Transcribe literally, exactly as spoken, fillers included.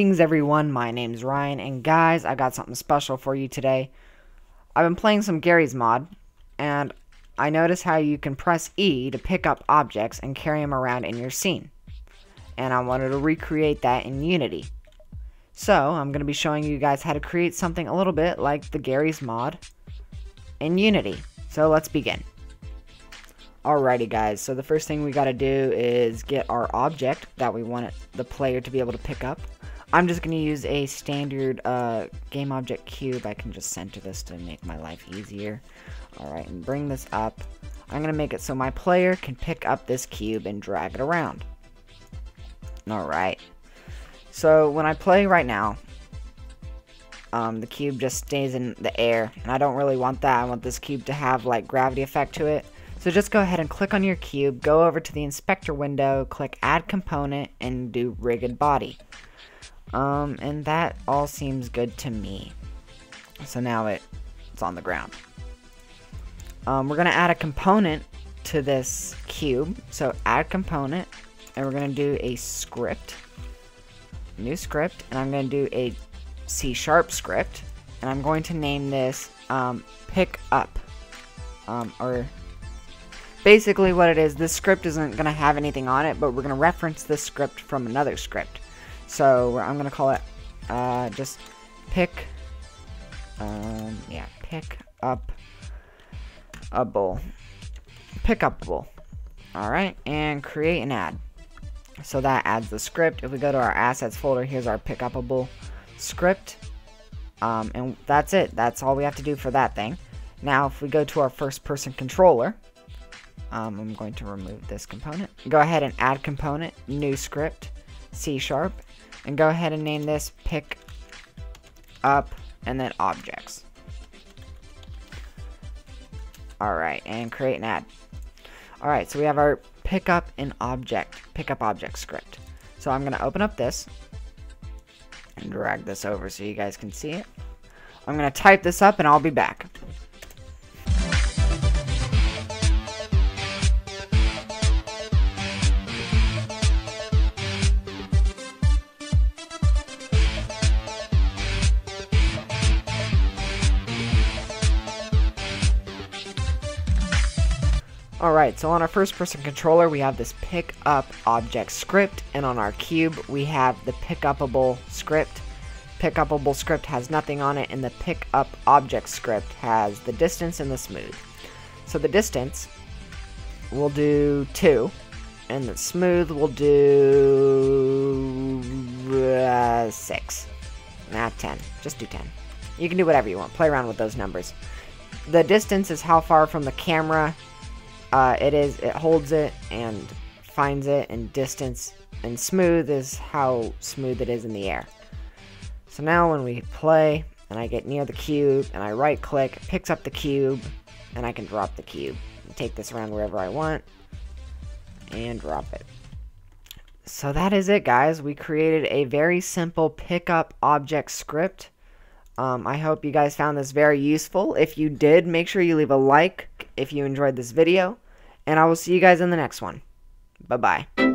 Greetings everyone, my name's Ryan, and guys, I got something special for you today. I've been playing some Garry's Mod, and I noticed how you can press E to pick up objects and carry them around in your scene. And I wanted to recreate that in Unity. So, I'm going to be showing you guys how to create something a little bit like the Garry's Mod in Unity. So, let's begin. Alrighty guys, so the first thing we gotta do is get our object that we want it, the player to be able to pick up. I'm just gonna use a standard uh, game object cube. I can just center this to make my life easier. Alright, and bring this up. I'm gonna make it so my player can pick up this cube and drag it around. Alright, so when I play right now, um, the cube just stays in the air, and I don't really want that. I want this cube to have like gravity effect to it. So just go ahead and click on your cube, go over to the inspector window, click add component, and do rigged body. Um, and that all seems good to me. So now it, it's on the ground. Um, we're going to add a component to this cube. So add component, and we're going to do a script, new script, and I'm going to do a C sharp script, and I'm going to name this um, pick up, um, or basically what it is, this script isn't going to have anything on it, but we're going to reference this script from another script. So I'm going to call it uh, just pick, um, yeah, pick up a bowl. Pick up a bowl. Alright, and create an add. So that adds the script. If we go to our assets folder, here's our pick up a bowl script. Um, and that's it. That's all we have to do for that thing. Now if we go to our first person controller, Um, I'm going to remove this component. Go ahead and add component, new script, C sharp, and go ahead and name this pick up and then objects. Alright, and create an add. Alright, so we have our pick up an object, pick up object script. So I'm going to open up this and drag this over so you guys can see it. I'm going to type this up and I'll be back. Alright, so on our first person controller we have this pick up object script, and on our cube we have the pick upable script. Pick upable script has nothing on it, and the pick up object script has the distance and the smooth. So the distance we'll do two, and the smooth we'll do uh, six. Not ten, just do ten. You can do whatever you want, play around with those numbers. The distance is how far from the camera Uh, it is, it holds it and finds it, and distance and smooth is how smooth it is in the air. So now when we play and I get near the cube and I right click, it picks up the cube and I can drop the cube and take this around wherever I want and drop it. So that is it guys, we created a very simple pickup object script. Um, I hope you guys found this very useful. If you did, make sure you leave a like if you enjoyed this video, and I will see you guys in the next one. Bye-bye.